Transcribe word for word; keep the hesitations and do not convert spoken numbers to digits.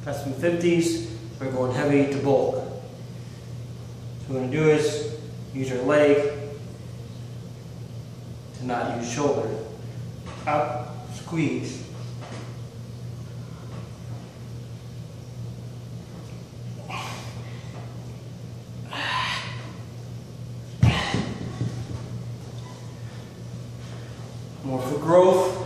Press from fifties, we're going heavy to bulk. So what we're going to do is use your leg to not use shoulder. Up, squeeze. More for growth.